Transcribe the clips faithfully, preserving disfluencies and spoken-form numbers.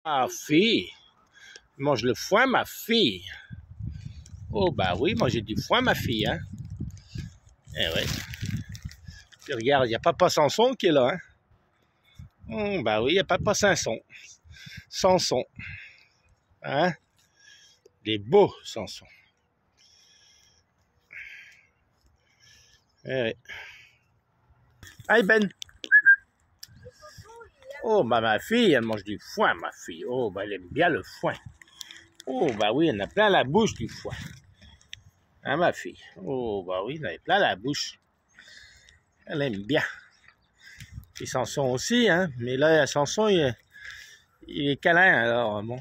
Ah, fille, mange le foin, ma fille. Oh, bah oui, manger du foin, ma fille, hein. Eh ouais. Puis regarde, il n'y a Papa Samson qui est là, hein. Oh, bah oui, il n'y a Papa Samson. Samson. Hein. Des beaux Samson. Eh ouais. Aïe, Ben. Oh, bah ma fille, elle mange du foin, ma fille. Oh, bah elle aime bien le foin. Oh, bah oui, elle en a plein la bouche du foin. Hein, ma fille? Oh, bah oui, elle en a plein la bouche. Elle aime bien. Et Samson aussi, hein. Mais là, Samson, il est, il est câlin, alors bon.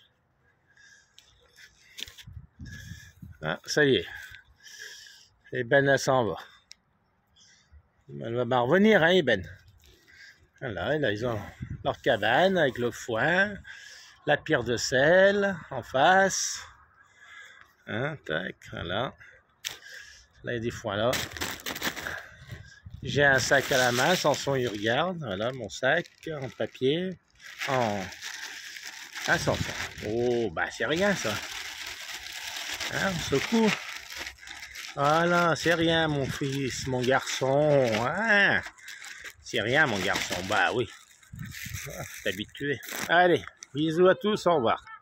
Ah, ça y est. Et Ben, elle s'en va. Elle va bien revenir, hein, Ben. Voilà, là, ils ont leur cabane avec le foin, la pierre de sel en face. Hein, tac, voilà. Là, il y a des foins là. J'ai un sac à la main, Samson, il regarde. Voilà, mon sac en papier. En... Un Samson. Oh, bah, c'est rien, ça. Hein, on secoue. Voilà, c'est rien, mon fils, mon garçon. Hein, c'est rien, mon garçon. Bah oui. T'es habitué. Allez, bisous à tous, au revoir.